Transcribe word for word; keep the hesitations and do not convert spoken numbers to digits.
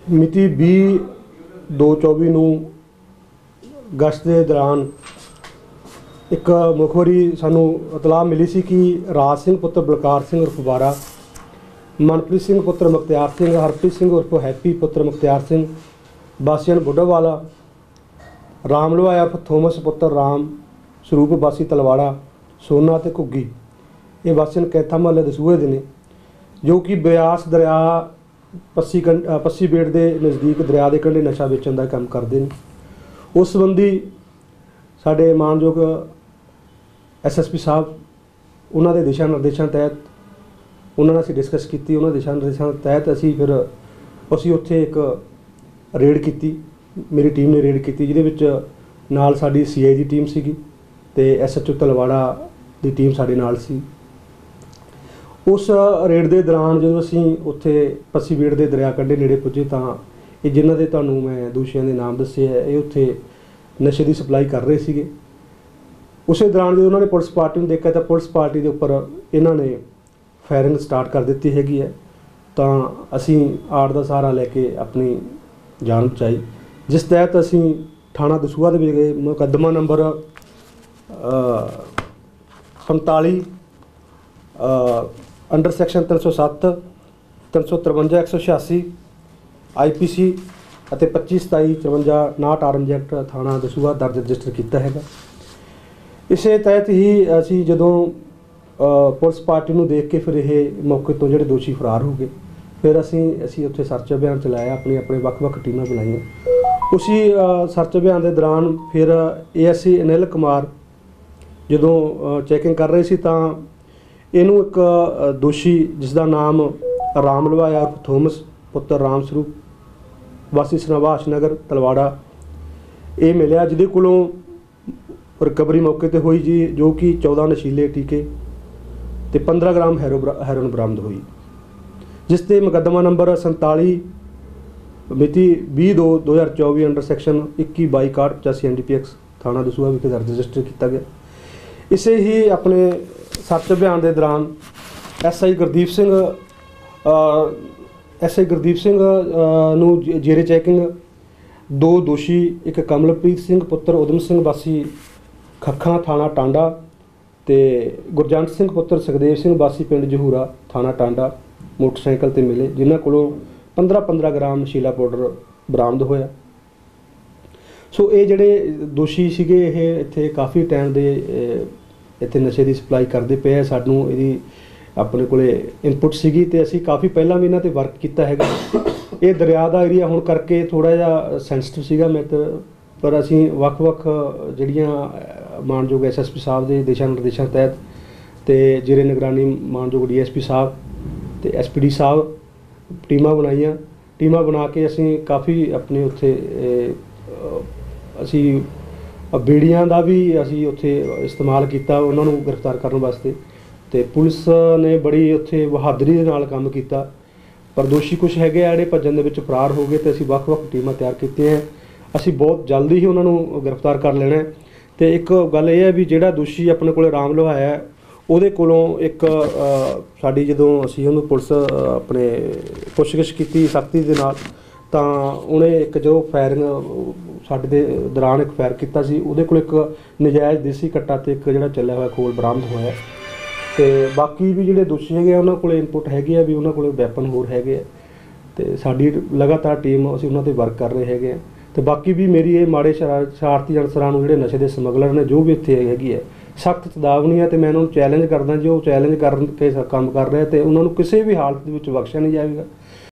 ਮਿਤੀ ਵੀਹ ਦੋ ਚੌਵੀ ਨੂੰ ਗਸ਼ਤ ਦੇ ਦੌਰਾਨ ਇੱਕ ਮੁਖਬਰੀ ਸਾਨੂੰ ਇਤਲਾਹ ਮਿਲੀ ਸੀ ਕਿ ਰਾਜ ਸਿੰਘ ਪੁੱਤਰ ਬਲਕਾਰ ਸਿੰਘ ਉਰਫ ਬਾਰਾ, ਮਨਪ੍ਰੀਤ ਸਿੰਘ ਪੁੱਤਰ ਮੁਖਤਿਆਰ ਸਿੰਘ, ਹਰਪ੍ਰੀਤ ਸਿੰਘ ਉਰਫ ਹੈਪੀ ਪੁੱਤਰ ਮੁਖਤਿਆਰ ਸਿੰਘ ਵਾਸੀਆਂ ਬੁੱਢਾਵਾਲਾ, ਰਾਮ ਲਵਾਇਆ ਥੋਮਸ ਪੁੱਤਰ ਰਾਮ ਸਰੂਪ ਵਾਸੀ ਤਲਵਾੜਾ, ਸੋਨਾ ਅਤੇ ਘੁੱਗੀ ਇਹ ਵਾਸੀਆਂ ਕੈਥਾ ਮਹੱਲੇ ਦਸੂਹੇ ਦੇ ਨੇ, ਜੋ ਕਿ ਬਿਆਸ ਦਰਿਆ ਪੱਸੀ ਕੰਢ ਪੱਸੀ ਬੇੜ ਦੇ ਨਜ਼ਦੀਕ ਦਰਿਆ ਦੇ ਕੰਢੇ ਨਸ਼ਾ ਵੇਚਣ ਦਾ ਕੰਮ ਕਰਦੇ ਨੇ। ਉਸ ਸੰਬੰਧੀ ਸਾਡੇ ਮਾਨਯੋਗ ਐਸ ਐਸ ਪੀ ਸਾਹਿਬ ਉਹਨਾਂ ਦੇ ਦਿਸ਼ਾ ਨਿਰਦੇਸ਼ਾਂ ਤਹਿਤ ਉਹਨਾਂ ਨਾਲ ਅਸੀਂ ਡਿਸਕਸ ਕੀਤੀ। ਉਹਨਾਂ ਦਿਸ਼ਾ ਨਿਰਦੇਸ਼ਾਂ ਤਹਿਤ ਅਸੀਂ ਫਿਰ ਅਸੀਂ ਉੱਥੇ ਇੱਕ ਰੇਡ ਕੀਤੀ, ਮੇਰੀ ਟੀਮ ਨੇ ਰੇਡ ਕੀਤੀ, ਜਿਹਦੇ ਵਿੱਚ ਨਾਲ ਸਾਡੀ ਸੀ ਆਈ ਦੀ ਟੀਮ ਸੀਗੀ ਅਤੇ ਐਸ ਐਚ ਓ ਤਲਵਾੜਾ ਦੀ ਟੀਮ ਸਾਡੇ ਨਾਲ ਸੀ। ਉਸ ਰੇਡ ਦੇ ਦੌਰਾਨ ਜਦੋਂ ਅਸੀਂ ਉੱਥੇ ਪੱਸੀ ਬੇੜ ਦੇ ਦਰਿਆ ਕੰਢੇ ਨੇੜੇ ਪੁੱਜੇ ਤਾਂ ਇਹ ਜਿਨ੍ਹਾਂ ਦੇ ਤੁਹਾਨੂੰ ਮੈਂ ਦੋਸ਼ੀਆਂ ਦੇ ਨਾਮ ਦੱਸੇ ਹੈ, ਇਹ ਉੱਥੇ ਨਸ਼ੇ ਦੀ ਸਪਲਾਈ ਕਰ ਰਹੇ ਸੀਗੇ। ਉਸੇ ਦੌਰਾਨ ਜਦੋਂ ਉਹਨਾਂ ਨੇ ਪੁਲਿਸ ਪਾਰਟੀ ਨੂੰ ਦੇਖਿਆ ਤਾਂ ਪੁਲਿਸ ਪਾਰਟੀ ਦੇ ਉੱਪਰ ਇਹਨਾਂ ਨੇ ਫਾਇਰਿੰਗ ਸਟਾਰਟ ਕਰ ਦਿੱਤੀ ਹੈਗੀ ਹੈ, ਤਾਂ ਅਸੀਂ ਆੜ ਦਾ ਸਹਾਰਾ ਲੈ ਕੇ ਆਪਣੀ ਜਾਨ ਬਚਾਈ, ਜਿਸ ਤਹਿਤ ਅਸੀਂ ਥਾਣਾ ਦਸੂਹਾ ਦੇ ਵਿੱਚ ਗਏ। ਮੁਕੱਦਮਾ ਨੰਬਰ ਪੰਤਾਲੀ ਅੰਡਰ ਸੈਕਸ਼ਨ ਤਿੰਨ ਸੌ ਸੱਤ ਤਿੰਨ ਸੌ ਤਰਵੰਜਾ ਇੱਕ ਸੌ ਛਿਆਸੀ ਆਈ ਪੀ ਸੀ ਅਤੇ ਪੱਚੀ ਸਤਾਈ ਚਰਵੰਜਾ ਉਨਾਹਠ ਆਰਮਜ਼ ਐਕਟ ਥਾਣਾ ਦਸੂਹਾ ਦਰਜ ਰਜਿਸਟਰ ਕੀਤਾ ਹੈਗਾ। ਇਸੇ ਤਹਿਤ ਹੀ ਅਸੀਂ ਜਦੋਂ ਪੁਲਿਸ ਪਾਰਟੀ ਨੂੰ ਦੇਖ ਕੇ ਫਿਰ ਇਹ ਮੌਕੇ ਤੋਂ ਜਿਹੜੇ ਦੋਸ਼ੀ ਫਰਾਰ ਹੋ ਗਏ, ਫਿਰ ਅਸੀਂ ਅਸੀਂ ਉੱਥੇ ਸਰਚ ਅਭਿਆਨ ਚਲਾਇਆ, ਆਪਣੀ ਆਪਣੇ ਵੱਖ-ਵੱਖ ਟੀਮਾਂ ਬਣਾਈਆਂ। ਉਸੀ ਸਰਚ ਅਭਿਆਨ ਦੇ ਦੌਰਾਨ ਫਿਰ A S I Anil Kumar ਜਦੋਂ ਚੈਕਿੰਗ ਕਰ ਰਹੇ ਸੀ ਤਾਂ ਇਹਨੂੰ ਇੱਕ ਦੋਸ਼ੀ ਜਿਸ ਦਾ ਨਾਮ ਰਾਮ ਲਵਾਇਆ ਥੋਮਸ ਪੁੱਤਰ ਰਾਮ ਸਰੂਪ ਵਾਸੀ ਸਨਵਾਸ਼ ਨਗਰ ਤਲਵਾੜਾ ਇਹ ਮਿਲਿਆ, ਜਿਹਦੇ ਕੋਲੋਂ ਰਿਕਵਰੀ ਮੌਕੇ 'ਤੇ ਹੋਈ ਜੀ, ਜੋ ਕਿ ਚੌਦਾਂ ਨਸ਼ੀਲੇ ਟੀਕੇ ਅਤੇ ਪੰਦਰਾਂ ਗ੍ਰਾਮ ਹੈਰੋ ਹੈਰੋਇਨ ਬਰਾਮਦ ਹੋਈ, ਜਿਸ 'ਤੇ ਮੁਕੱਦਮਾ ਨੰਬਰ ਸੰਤਾਲੀ ਮਿਤੀ ਵੀਹ ਦੋ ਦੋ ਹਜ਼ਾਰ ਚੌਵੀ ਅੰਡਰ ਸੈਕਸ਼ਨ ਇੱਕੀ ਬਾਈ ਇਕਾਹਠ ਪਚਾਸੀ ਐਨ ਡੀ ਪੀ ਐਕਸ ਥਾਣਾ ਦਸੂਹਾ ਵਿਖੇ ਦਰਜ ਰਜਿਸਟਰ ਕੀਤਾ ਗਿਆ। ਇਸੇ ਹੀ ਆਪਣੇ ਸਰਚ ਅਭਿਆਨ ਦੇ ਦੌਰਾਨ S I Gurdeep Singh S I Gurdeep Singh ਨੂੰ ਜੇਰੇ ਚੈਕਿੰਗ ਦੋ ਦੋਸ਼ੀ, ਇੱਕ ਕਮਲਪ੍ਰੀਤ ਸਿੰਘ ਪੁੱਤਰ ਉਦਮ ਸਿੰਘ ਵਾਸੀ ਖੱਖਾਂ ਥਾਣਾ ਟਾਂਡਾ ਅਤੇ ਗੁਰਜੰਟ ਸਿੰਘ ਪੁੱਤਰ ਸੁਖਦੇਵ ਸਿੰਘ ਵਾਸੀ ਪਿੰਡ ਜਹੂਰਾ ਥਾਣਾ ਟਾਂਡਾ ਮੋਟਰਸਾਈਕਲ 'ਤੇ ਮਿਲੇ, ਜਿਨ੍ਹਾਂ ਕੋਲੋਂ ਪੰਦਰਾਂ ਪੰਦਰਾਂ ਗ੍ਰਾਮ ਨਸ਼ੀਲਾ ਪਾਊਡਰ ਬਰਾਮਦ ਹੋਇਆ। ਸੋ ਇਹ ਜਿਹੜੇ ਦੋਸ਼ੀ ਸੀਗੇ ਇਹ ਇੱਥੇ ਕਾਫੀ ਟਾਈਮ ਦੇ ਇੱਥੇ ਨਸ਼ੇ ਦੀ ਸਪਲਾਈ ਕਰਦੇ ਪਏ ਆ। ਸਾਨੂੰ ਇਹਦੀ ਆਪਣੇ ਕੋਲੇ ਇਨਪੁਟ ਸੀਗੀ ਅਤੇ ਅਸੀਂ ਕਾਫੀ ਪਹਿਲਾਂ ਵੀ ਇਹਨਾਂ 'ਤੇ ਵਰਕ ਕੀਤਾ ਹੈਗਾ। ਇਹ ਦਰਿਆ ਦਾ ਏਰੀਆ ਹੋਣ ਕਰਕੇ ਥੋੜ੍ਹਾ ਜਿਹਾ ਸੈਂਸਿਟਿਵ ਸੀਗਾ ਮੈਂ ਤਾਂ, ਪਰ ਅਸੀਂ ਵੱਖ-ਵੱਖ ਜਿਹੜੀਆਂ ਮਾਨਯੋਗ ਐਸ ਐਸ ਪੀ ਸਾਹਿਬ ਦੇ ਦਿਸ਼ਾ ਨਿਰਦੇਸ਼ਾਂ ਤਹਿਤ ਅਤੇ ਜ਼ੇਰੇ ਨਿਗਰਾਨੀ ਮਾਨਯੋਗ ਡੀ ਐਸ ਪੀ ਸਾਹਿਬ ਅਤੇ ਐਸ ਪੀ ਡੀ ਸਾਹਿਬ ਟੀਮਾਂ ਬਣਾਈਆਂ। ਟੀਮਾਂ ਬਣਾ ਕੇ ਅਸੀਂ ਕਾਫੀ ਆਪਣੇ ਉੱਥੇ ਅਸੀਂ ਬੇੜੀਆਂ ਦਾ ਵੀ ਅਸੀਂ ਉੱਥੇ ਇਸਤੇਮਾਲ ਕੀਤਾ ਉਹਨਾਂ ਨੂੰ ਗ੍ਰਿਫਤਾਰ ਕਰਨ ਵਾਸਤੇ, ਅਤੇ ਪੁਲਿਸ ਨੇ ਬੜੀ ਉੱਥੇ ਬਹਾਦਰੀ ਦੇ ਨਾਲ ਕੰਮ ਕੀਤਾ। ਪਰ ਦੋਸ਼ੀ ਕੁਛ ਹੈਗੇ ਆ ਜਿਹੜੇ ਭੱਜਣ ਦੇ ਵਿੱਚ ਫਰਾਰ ਹੋ ਗਏ, ਅਤੇ ਅਸੀਂ ਵੱਖ-ਵੱਖ ਟੀਮਾਂ ਤਿਆਰ ਕੀਤੀਆਂ। ਅਸੀਂ ਬਹੁਤ ਜਲਦੀ ਹੀ ਉਹਨਾਂ ਨੂੰ ਗ੍ਰਿਫਤਾਰ ਕਰ ਲੈਣਾ। ਅਤੇ ਇੱਕ ਗੱਲ ਇਹ ਹੈ ਵੀ ਜਿਹੜਾ ਦੋਸ਼ੀ ਆਪਣੇ ਕੋਲ ਰਾਮ ਲਵਾਇਆ ਉਹਦੇ ਕੋਲੋਂ ਇੱਕ ਸਾਡੀ ਜਦੋਂ ਅਸੀਂ ਉਹਨੂੰ ਪੁਲਿਸ ਆਪਣੇ ਪੁੱਛਗਿੱਛ ਕੀਤੀ ਸਖਤੀ ਦੇ ਨਾਲ, ਤਾਂ ਉਹਨੇ ਇੱਕ ਜੋ ਫਾਇਰਿੰਗ ਸਾਡੇ ਦੇ ਦੌਰਾਨ ਇੱਕ ਫਾਇਰ ਕੀਤਾ ਸੀ, ਉਹਦੇ ਕੋਲ ਇੱਕ ਨਜਾਇਜ਼ ਦੇਸੀ ਕੱਟਾ ਅਤੇ ਇੱਕ ਜਿਹੜਾ ਚੱਲਿਆ ਹੋਇਆ ਖੋਲ ਬਰਾਮਦ ਹੋਇਆ। ਅਤੇ ਬਾਕੀ ਵੀ ਜਿਹੜੇ ਦੋਸ਼ੀ ਹੈਗੇ ਆ ਉਹਨਾਂ ਕੋਲ ਇਨਪੁਟ ਹੈਗੇ ਆ ਵੀ ਉਹਨਾਂ ਕੋਲ ਵੈਪਨ ਹੋਰ ਹੈਗੇ ਆ, ਅਤੇ ਸਾਡੀ ਲਗਾਤਾਰ ਟੀਮ ਅਸੀਂ ਉਹਨਾਂ 'ਤੇ ਵਰਕ ਕਰ ਰਹੇ ਹੈਗੇ ਆ। ਅਤੇ ਬਾਕੀ ਵੀ ਮੇਰੀ ਇਹ ਮਾੜੇ ਸ਼ਰਾ ਸ਼ਰਾਰਤੀ ਅਨਸਰਾਂ ਨੂੰ ਜਿਹੜੇ ਨਸ਼ੇ ਦੇ ਸਮਗਲਰ ਨੇ ਜੋ ਵੀ ਇੱਥੇ ਹੈਗੀ ਹੈ ਸਖਤ ਚੇਤਾਵਨੀ ਹੈ, ਅਤੇ ਮੈਂ ਉਹਨਾਂ ਨੂੰ ਚੈਲੰਜ ਕਰਦਾ, ਜੇ ਉਹ ਚੈਲੰਜ ਕਰਨ ਕੇ ਕੰਮ ਕਰ ਰਿਹਾ ਅਤੇ ਉਹਨਾਂ ਨੂੰ ਕਿਸੇ ਵੀ ਹਾਲਤ ਦੇ ਵਿੱਚ ਬਖਸ਼ਿਆ ਨਹੀਂ ਜਾਵੇਗਾ।